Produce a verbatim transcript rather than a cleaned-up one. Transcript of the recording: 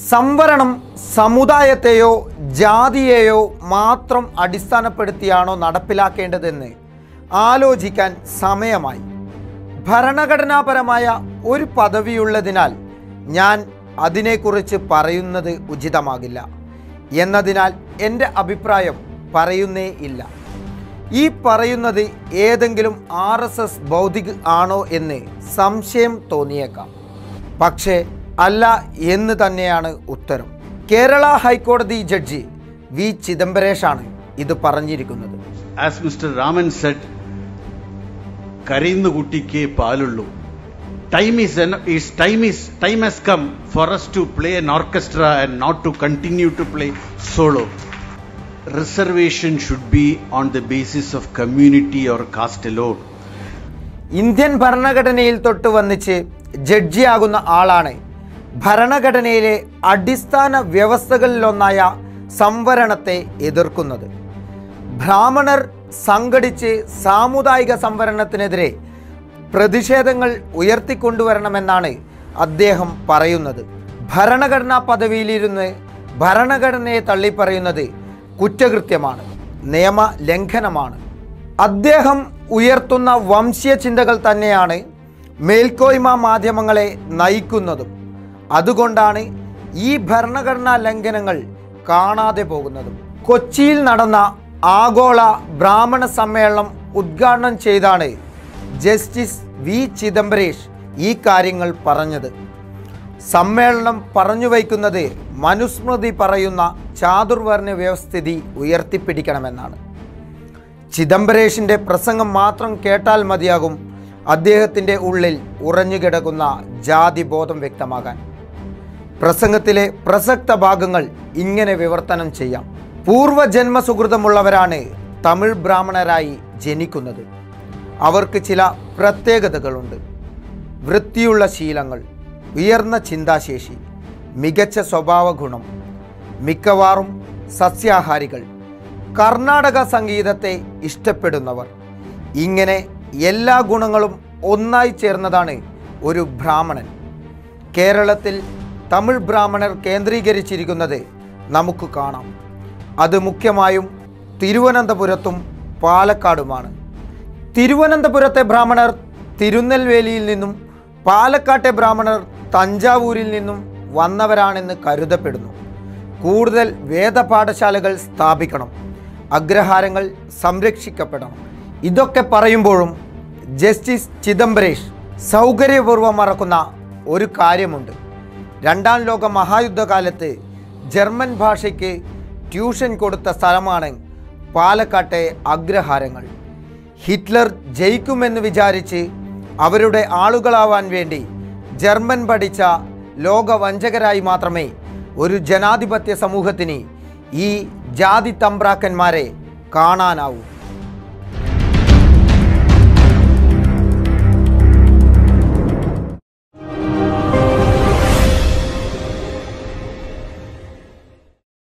സംവരണം സമുദായത്തെയോ ജാതിയെയോ മാത്രം അടിസ്ഥാനപ്പെടുത്തിയാണോ നടപ്പിലാക്കേണ്ടതെന്ന് ആലോചിക്കാൻ സമയമായി. ഭരണഘടനാപരമായ ഒരു പദവിയുള്ളതിനാൽ ഞാൻ അതിനെക്കുറിച്ച് പറയുന്നത് ഉചിതമാകില്ല എന്നതിനാൽ എൻ്റെ അഭിപ്രായം പറയുന്നേ ഇല്ല. ഈ പറയുന്നത് ഏതെങ്കിലും ആർ എസ് എസ് ബൗദ്ധിക് ആണോ എന്ന് സംശയം തോന്നിയേക്കാം. പക്ഷേ അല്ല എന്ന് തന്നെയാണ് ഉത്തരം. കേരള ഹൈക്കോടതി ജഡ്ജി വി ചിദംബരേഷാണ് ഇത് പറഞ്ഞിരിക്കുന്നത്. As Mister Raman said, കരയുന്ന കുട്ടിക്ക് പാലുള്ളൂ. Time is, is time is time has come for us to play an orchestra and not to continue to play solo. Reservation should be on the basis of community or caste alone. Indian ഭരണഘടനയിൽ തൊട്ട് വന്നിച്ച് ജഡ്ജിയാകുന്ന ആളാണ് ഭരണഘടനയിലെ അടിസ്ഥാന വ്യവസ്ഥകളിലൊന്നായ സംവരണത്തെ എതിർക്കുന്നത്. ബ്രാഹ്മണർ സംഘടിച്ച് സാമുദായിക സംവരണത്തിനെതിരെ പ്രതിഷേധങ്ങൾ ഉയർത്തിക്കൊണ്ടുവരണമെന്നാണ് അദ്ദേഹം പറയുന്നത്. ഭരണഘടനാ പദവിയിലിരുന്ന് ഭരണഘടനയെ തള്ളിപ്പറയുന്നത് കുറ്റകൃത്യമാണ്, നിയമ ലംഘനമാണ്. അദ്ദേഹം ഉയർത്തുന്ന വംശീയ ചിന്തകൾ തന്നെയാണ് മേൽക്കോയ്മ മാധ്യമങ്ങളെ നയിക്കുന്നതും. അതുകൊണ്ടാണ് ഈ ഭരണഘടനാ ലംഘനങ്ങൾ കാണാതെ പോകുന്നതും. കൊച്ചിയിൽ നടന്ന ആഗോള ബ്രാഹ്മണ സമ്മേളനം ഉദ്ഘാടനം ചെയ്താണ് ജസ്റ്റിസ് വി ചിദംബരേഷ് ഈ കാര്യങ്ങൾ പറഞ്ഞത്. സമ്മേളനം പറഞ്ഞു വയ്ക്കുന്നത് മനുസ്മൃതി പറയുന്ന ചാതുർവർണ്ണ വ്യവസ്ഥിതി ഉയർത്തിപ്പിടിക്കണമെന്നാണ്. ചിദംബരേഷിൻ്റെ പ്രസംഗം മാത്രം കേട്ടാൽ മതിയാകും അദ്ദേഹത്തിൻ്റെ ഉള്ളിൽ ഉറഞ്ഞുകിടക്കുന്ന ജാതിബോധം വ്യക്തമാകാൻ. പ്രസംഗത്തിലെ പ്രസക്ത ഭാഗങ്ങൾ ഇങ്ങനെ വിവർത്തനം ചെയ്യാം. പൂർവജന്മസുഹൃതമുള്ളവരാണ് തമിഴ് ബ്രാഹ്മണരായി ജനിക്കുന്നത്. അവർക്ക് ചില പ്രത്യേകതകളുണ്ട്. വൃത്തിയുള്ള ശീലങ്ങൾ, ഉയർന്ന ചിന്താശേഷി, മികച്ച സ്വഭാവ ഗുണം, മിക്കവാറും സസ്യാഹാരികൾ, കർണാടക സംഗീതത്തെ ഇഷ്ടപ്പെടുന്നവർ. ഇങ്ങനെ എല്ലാ ഗുണങ്ങളും ഒന്നായി ചേർന്നതാണ് ഒരു ബ്രാഹ്മണൻ. കേരളത്തിൽ തമിഴ് ബ്രാഹ്മണർ കേന്ദ്രീകരിച്ചിരിക്കുന്നത് നമുക്ക് കാണാം. അത് മുഖ്യമായും തിരുവനന്തപുരത്തും പാലക്കാടുമാണ്. തിരുവനന്തപുരത്തെ ബ്രാഹ്മണർ തിരുനെൽവേലിയിൽ നിന്നും പാലക്കാട്ടെ ബ്രാഹ്മണർ തഞ്ചാവൂരിൽ നിന്നും വന്നവരാണെന്ന് കരുതപ്പെടുന്നു. കൂടുതൽ വേദപാഠശാലകൾ സ്ഥാപിക്കണം, അഗ്രഹാരങ്ങൾ സംരക്ഷിക്കപ്പെടണം. ഇതൊക്കെ പറയുമ്പോഴും ജസ്റ്റിസ് ചിദംബരേഷ് സൗകര്യപൂർവ്വം മറക്കുന്ന ഒരു കാര്യമുണ്ട്. രണ്ടാം ലോക മഹായുദ്ധകാലത്ത് ജർമ്മൻ ഭാഷയ്ക്ക് ട്യൂഷൻ കൊടുത്ത സ്ഥലമാണ് പാലക്കാട്ടെ അഗ്രഹാരങ്ങൾ. ഹിറ്റ്ലർ ജയിക്കുമെന്ന് വിചാരിച്ച് അവരുടെ ആളുകളാവാൻ വേണ്ടി ജർമ്മൻ പഠിച്ച ലോകവഞ്ചകരായി മാത്രമേ ഒരു ജനാധിപത്യ സമൂഹത്തിന് ഈ ജാതി തമ്പ്രാക്കന്മാരെ കാണാനാവൂ.